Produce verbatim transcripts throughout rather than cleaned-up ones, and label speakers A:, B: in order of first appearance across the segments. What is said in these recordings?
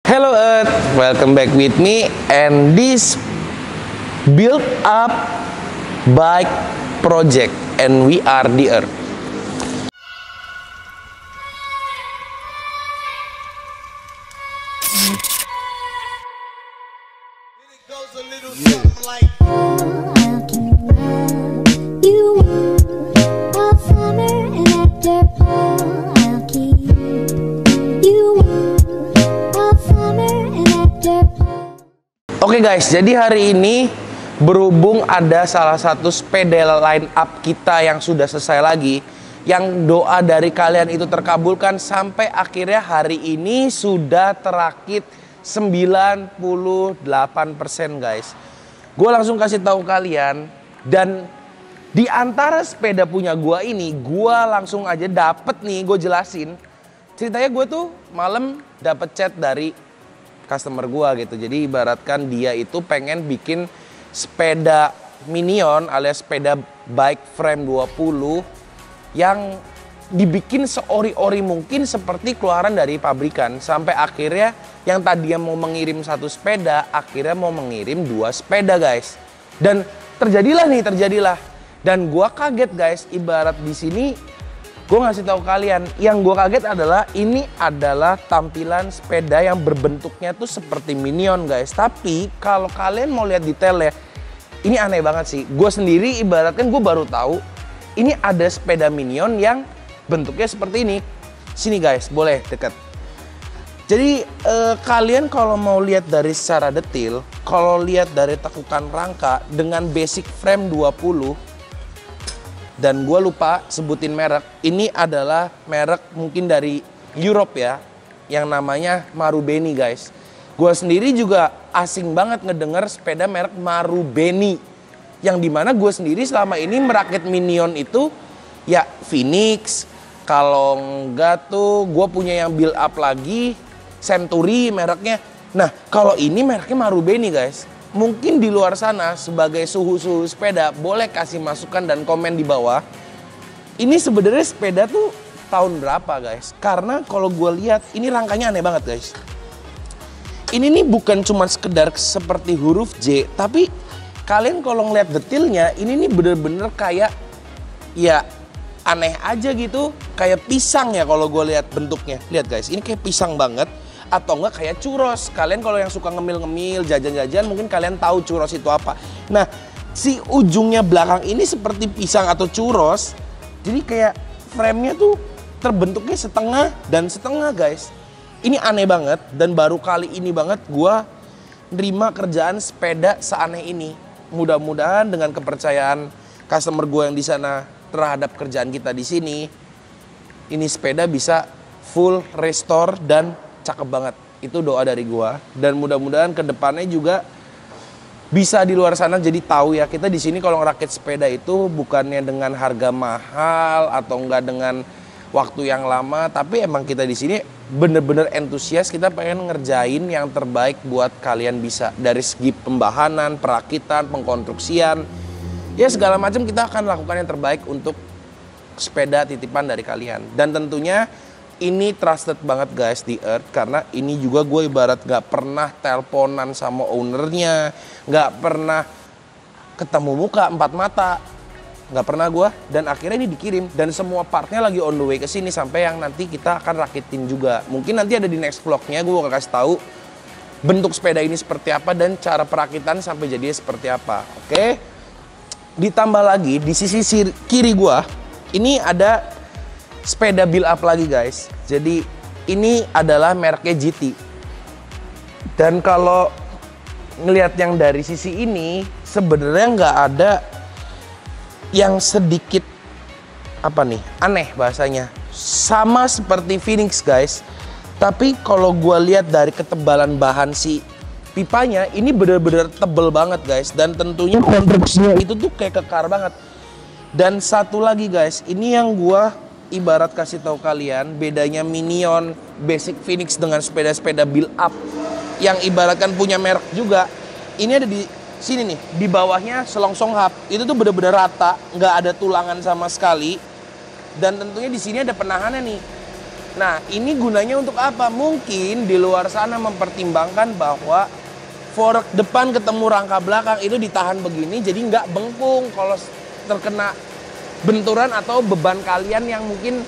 A: Hello Earth, welcome back with me and this build up bike project and we are the Earth. Oke guys, jadi hari ini berhubung ada salah satu sepeda line up kita yang sudah selesai lagi, yang doa dari kalian itu terkabulkan sampai akhirnya hari ini sudah terakit sembilan puluh delapan persen guys. Gue langsung kasih tahu kalian, dan di antara sepeda punya gue ini, gue langsung aja dapet nih, gue jelasin. Ceritanya gue tuh malam dapet chat dari customer gua gitu. Jadi ibaratkan dia itu pengen bikin sepeda minion alias sepeda bike frame dua puluh yang dibikin seori-ori mungkin seperti keluaran dari pabrikan. Sampai akhirnya yang tadinya mau mengirim satu sepeda, akhirnya mau mengirim dua sepeda guys. Dan terjadilah nih, terjadilah. Dan gua kaget guys, ibarat di sini gue ngasih tahu kalian, yang gue kaget adalah ini adalah tampilan sepeda yang berbentuknya tuh seperti minion guys. Tapi kalau kalian mau lihat detailnya, ini aneh banget sih. Gue sendiri ibaratkan gue baru tahu ini ada sepeda minion yang bentuknya seperti ini. Sini guys, boleh dekat. Jadi eh, kalian kalau mau lihat dari secara detail, kalau lihat dari tekukan rangka dengan basic frame dua puluh, dan gue lupa sebutin merek. Ini adalah merek mungkin dari Europe ya, yang namanya Marubeni guys. Gue sendiri juga asing banget ngedenger sepeda merek Marubeni, yang dimana gue sendiri selama ini merakit minion itu ya Phoenix. Kalau enggak tuh gue punya yang build up lagi, Century mereknya. Nah kalau ini mereknya Marubeni guys. Mungkin di luar sana sebagai suhu-suhu sepeda boleh kasih masukan dan komen di bawah. Ini sebenarnya sepeda tuh tahun berapa guys? Karena kalau gue lihat ini rangkanya aneh banget guys. Ini nih bukan cuma sekedar seperti huruf J, tapi kalian kalau ngeliat detailnya ini nih bener-bener kayak ya aneh aja gitu, kayak pisang ya kalau gue lihat bentuknya. Lihat guys, ini kayak pisang banget. Atau enggak kayak churros. Kalian kalau yang suka ngemil-ngemil, jajan-jajan, mungkin kalian tahu churros itu apa. Nah, si ujungnya belakang ini seperti pisang atau churros. Jadi kayak frame-nya tuh terbentuknya setengah dan setengah guys. Ini aneh banget, dan baru kali ini banget gua nerima kerjaan sepeda seaneh ini. Mudah-mudahan dengan kepercayaan customer gua yang di sana terhadap kerjaan kita di sini, ini sepeda bisa full restore dan cakep banget. Itu doa dari gua, dan mudah-mudahan kedepannya juga bisa di luar sana jadi tahu ya, kita di sini kalau ngerakit sepeda itu bukannya dengan harga mahal atau enggak dengan waktu yang lama, tapi emang kita di sini bener-bener entusias. Kita pengen ngerjain yang terbaik buat kalian, bisa dari segi pembahanan, perakitan, pengkonstruksian, ya segala macam kita akan lakukan yang terbaik untuk sepeda titipan dari kalian. Dan tentunya ini trusted banget guys di Earth, karena ini juga gue ibarat gak pernah teleponan sama ownernya, gak pernah ketemu muka empat mata, gak pernah gue. Dan akhirnya ini dikirim, dan semua partnya lagi on the way ke sini sampai yang nanti kita akan rakitin juga. Mungkin nanti ada di next vlognya gue bakal kasih tahu bentuk sepeda ini seperti apa dan cara perakitan sampai jadinya seperti apa. Oke, ditambah lagi di sisi kiri gue ini ada sepeda build up lagi guys. Jadi ini adalah mereknya G T. Dan kalau ngelihat yang dari sisi ini, sebenarnya nggak ada yang sedikit apa nih, aneh bahasanya. Sama seperti Phoenix guys. Tapi kalau gue lihat dari ketebalan bahan si pipanya, ini bener-bener tebel banget guys. Dan tentunya konstruksinya itu tuh kayak kekar banget. Dan satu lagi guys, ini yang gue ibarat kasih tahu kalian bedanya minion basic Phoenix dengan sepeda-sepeda build up yang ibaratkan punya merek juga. Ini ada di sini nih, di bawahnya selongsong hub itu tuh bener-bener rata, nggak ada tulangan sama sekali. Dan tentunya di sini ada penahannya nih. Nah, ini gunanya untuk apa? Mungkin di luar sana mempertimbangkan bahwa fork depan ketemu rangka belakang itu ditahan begini, jadi nggak bengkung kalau terkena benturan atau beban kalian yang mungkin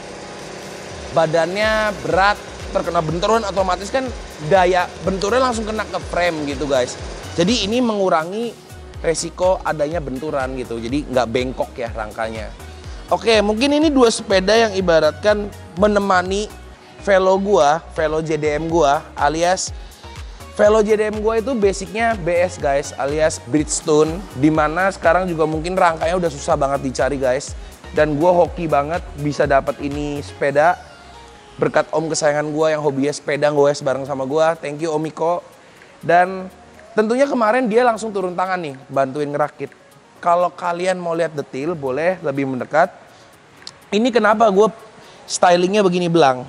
A: badannya berat, terkena benturan otomatis kan daya benturan langsung kena ke frame gitu guys. Jadi ini mengurangi resiko adanya benturan gitu, jadi nggak bengkok ya rangkanya. Oke, mungkin ini dua sepeda yang ibaratkan menemani Velo gua, Velo J D M gua, alias Velo J D M gua itu basicnya B S guys, alias Bridgestone, dimana sekarang juga mungkin rangkanya udah susah banget dicari guys. Dan gua hoki banget bisa dapat ini sepeda berkat om kesayangan gua yang hobinya sepeda goes bareng sama gua. Thank you Omiko. Dan tentunya kemarin dia langsung turun tangan nih, bantuin ngerakit. Kalau kalian mau lihat detail, boleh lebih mendekat. Ini kenapa gue stylingnya begini belang.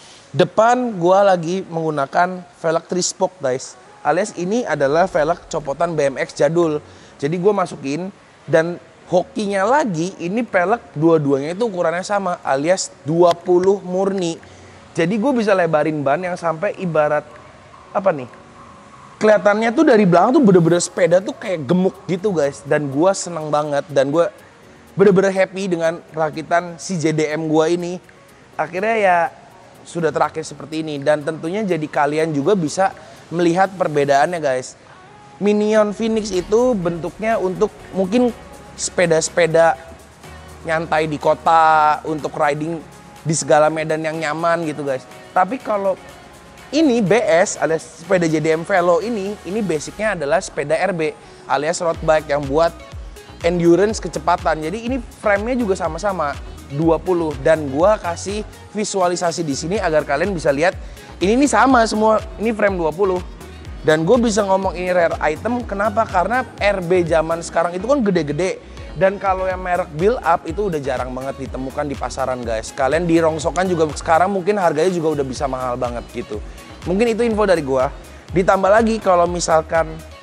A: Depan gue lagi menggunakan velg three spoke guys. Alias ini adalah velg copotan B M X jadul. Jadi gue masukin dan hokinya lagi ini velg dua-duanya itu ukurannya sama alias dua puluh murni. Jadi gue bisa lebarin ban yang sampai ibarat apa nih? Kelihatannya tuh dari belakang tuh bener-bener sepeda tuh kayak gemuk gitu guys. Dan gue seneng banget dan gue bener-bener happy dengan rakitan si J D M gua ini. Akhirnya ya sudah terakhir seperti ini. Dan tentunya jadi kalian juga bisa melihat perbedaannya guys. Minion Phoenix itu bentuknya untuk mungkin sepeda-sepeda nyantai di kota, untuk riding di segala medan yang nyaman gitu guys. Tapi kalau ini B S alias sepeda J D M Velo ini, ini basicnya adalah sepeda R B alias road bike yang buat endurance kecepatan. Jadi ini frame-nya juga sama-sama dua puluh dan gua kasih visualisasi di sini agar kalian bisa lihat ini nih sama semua, ini frame dua puluh. Dan gue bisa ngomong ini rare item kenapa? Karena R B zaman sekarang itu kan gede-gede dan kalau yang merek build up itu udah jarang banget ditemukan di pasaran guys. Kalian di rongsokan juga sekarang mungkin harganya juga udah bisa mahal banget gitu. Mungkin itu info dari gua. Ditambah lagi kalau misalkan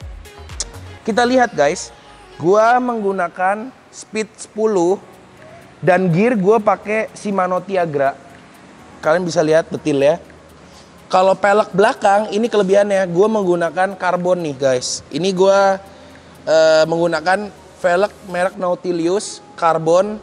A: kita lihat guys, gua menggunakan speed sepuluh dan gear gua pakai Shimano Tiagra. Kalian bisa lihat detail ya. Kalau pelek belakang ini kelebihannya gua menggunakan karbon nih guys. Ini gua uh, menggunakan velg merek Nautilus karbon.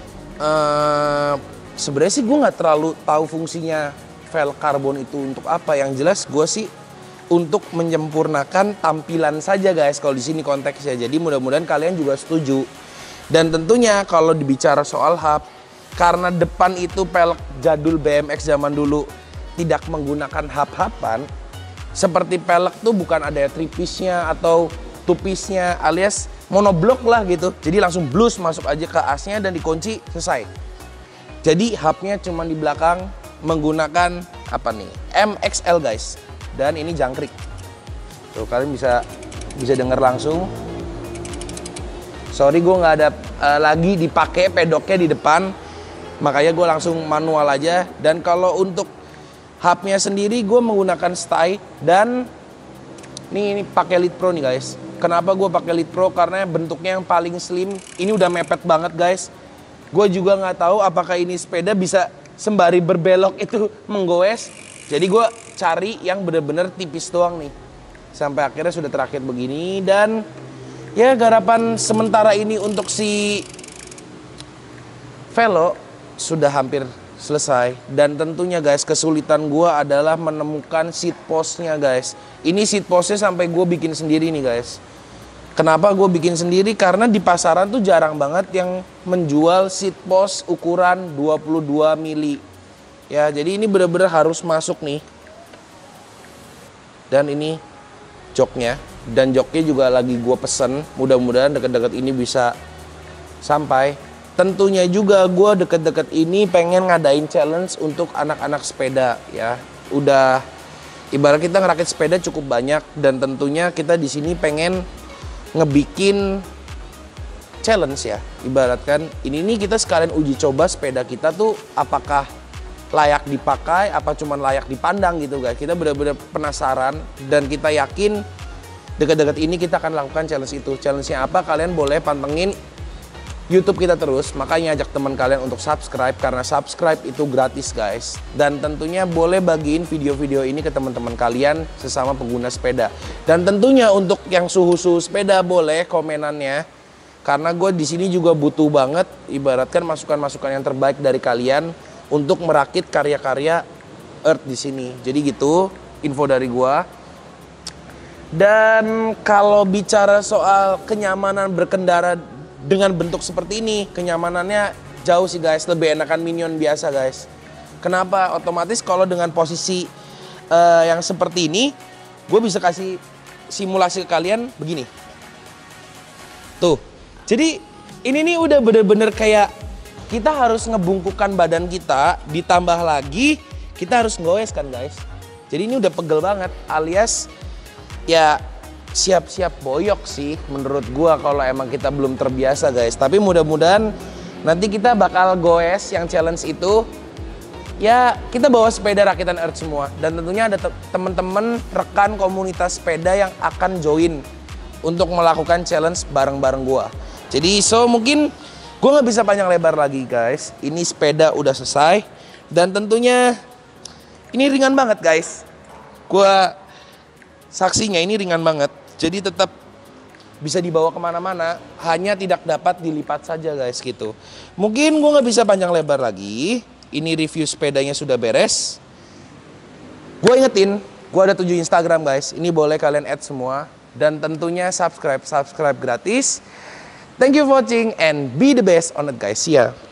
A: Uh, Sebenarnya sih gua nggak terlalu tahu fungsinya velg karbon itu untuk apa. Yang jelas gua sih untuk menyempurnakan tampilan saja guys kalau di sini konteksnya. Jadi mudah-mudahan kalian juga setuju. Dan tentunya kalau dibicara soal hub, karena depan itu pelek jadul B M X zaman dulu tidak menggunakan hub-huban, seperti pelek tuh bukan ada tripisnya atau tupisnya alias monoblok lah gitu. Jadi langsung blus masuk aja ke asnya dan dikunci selesai. Jadi hubnya cuma di belakang menggunakan apa nih? M X L guys. Dan ini jangkrik. Tuh kalian bisa bisa dengar langsung. Sorry gue nggak ada uh, lagi dipakai pedoknya di depan, makanya gue langsung manual aja. Dan kalau untuk hubnya sendiri gue menggunakan stay dan nih ini pakai Lead Pro nih guys. Kenapa gue pakai Lead Pro? Karena bentuknya yang paling slim. Ini udah mepet banget guys. Gue juga nggak tahu apakah ini sepeda bisa sembari berbelok itu menggoes. Jadi gue cari yang bener-bener tipis doang nih. Sampai akhirnya sudah terakhir begini. Dan ya garapan sementara ini untuk si Velo sudah hampir selesai. Dan tentunya guys kesulitan gue adalah menemukan seat postnya guys. Ini seat postnya sampai gue bikin sendiri nih guys. Kenapa gue bikin sendiri? Karena di pasaran tuh jarang banget yang menjual seat post ukuran dua puluh dua mili. Ya, jadi ini bener-bener harus masuk nih. Dan ini joknya. Dan joknya juga lagi gue pesen. Mudah-mudahan deket-deket ini bisa sampai. Tentunya juga gue deket-deket ini pengen ngadain challenge untuk anak-anak sepeda ya. Udah ibarat kita ngerakit sepeda cukup banyak. Dan tentunya kita di sini pengen ngebikin challenge ya. Ibaratkan ini nih kita sekalian uji coba sepeda kita tuh apakah layak dipakai, apa cuman layak dipandang gitu guys. Kita benar-benar penasaran dan kita yakin dekat-dekat ini kita akan lakukan challenge itu. Challenge-nya apa? Kalian boleh pantengin YouTube kita terus, makanya ajak teman kalian untuk subscribe, karena subscribe itu gratis guys. Dan tentunya boleh bagiin video-video ini ke teman-teman kalian sesama pengguna sepeda. Dan tentunya untuk yang suhu-suhu sepeda boleh komenannya, karena gue di sini juga butuh banget, ibaratkan masukan-masukan yang terbaik dari kalian untuk merakit karya-karya Earth di sini. Jadi gitu info dari gue. Dan kalau bicara soal kenyamanan berkendara dengan bentuk seperti ini, kenyamanannya jauh sih guys, lebih enakan Minion biasa guys. Kenapa? Otomatis kalau dengan posisi uh, yang seperti ini, gue bisa kasih simulasi ke kalian begini. Tuh, jadi ini nih udah bener-bener kayak kita harus ngebungkukan badan kita, ditambah lagi kita harus goes kan guys. Jadi ini udah pegel banget, alias ya siap-siap boyok sih menurut gua kalau emang kita belum terbiasa guys. Tapi mudah-mudahan nanti kita bakal goes yang challenge itu. Ya kita bawa sepeda rakitan Earth semua. Dan tentunya ada teman-teman rekan komunitas sepeda yang akan join untuk melakukan challenge bareng-bareng gua. Jadi so mungkin gua nggak bisa panjang lebar lagi guys. Ini sepeda udah selesai. Dan tentunya ini ringan banget guys. Gua saksinya ini ringan banget, jadi tetap bisa dibawa kemana-mana, hanya tidak dapat dilipat saja guys gitu. Mungkin gue nggak bisa panjang lebar lagi, ini review sepedanya sudah beres. Gue ingetin, gue ada tujuh Instagram guys, ini boleh kalian add semua. Dan tentunya subscribe, subscribe gratis. Thank you for watching and be the best on it guys, see ya.